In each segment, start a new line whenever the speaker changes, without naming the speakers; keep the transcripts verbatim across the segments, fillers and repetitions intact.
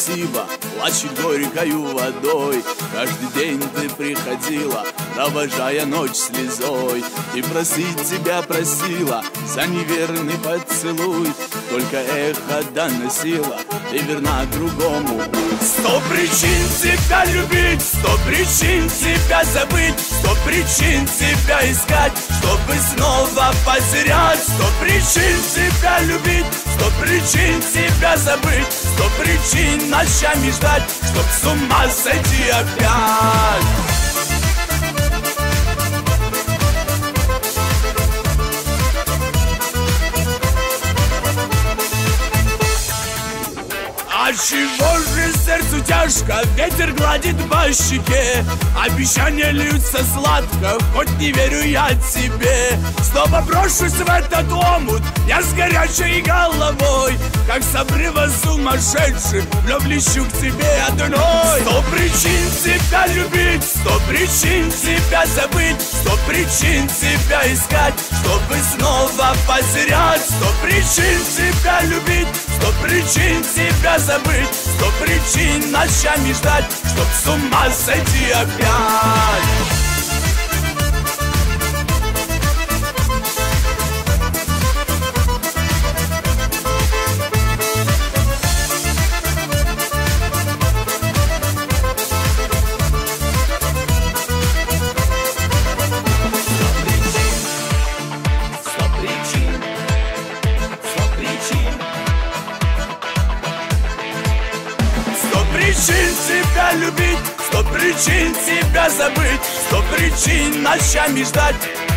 спасибо плачет горькою водой. Каждый день ты приходила, провожая ночь слезой, и просить тебя просила за неверный поцелуй. Только эхо доносило, ты верна другому. Сто причин тебя любить, сто причин тебя забыть, сто причин тебя искать, чтобы снова потерять. Сто причин тебя любить, сто причин тебя забыть, сто причин ночами ждать, чтоб с ума сойти опять. А чего же сердцу тяжко, ветер гладит по щеке, обещания льются сладко, хоть не верю я тебе. Снова брошусь в этот омут, я с горячей головой, как с обрыва сумасшедший, вновь лечу к тебе одной. Сто причин тебя любить, сто причин тебя забыть, сто причин тебя искать, чтобы снова потерять. Сто причин тебя любить, сто причин тебя забыть, сто причин ночами ждать, чтоб с ума сойти опять. Причин тебя любить, сто причин тебя забыть, сто причин ночами ждать.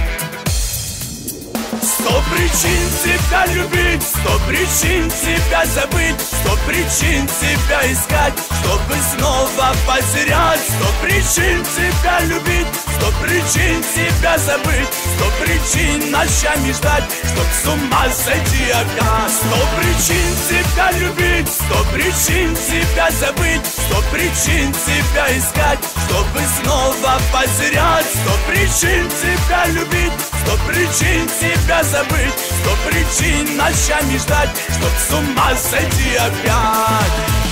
Сто причин тебя любить, сто причин тебя забыть, сто причин тебя искать, чтобы снова потерять. Сто причин тебя любить, сто причин тебя забыть, сто причин ночами ждать, чтоб с ума сойти опять. Сто причин тебя любить, сто причин тебя забыть, сто причин тебя искать, чтобы снова потерять. Сто причин тебя любить, сто причин тебя забыть, сто причин ночами ждать, чтоб с ума сойти опять.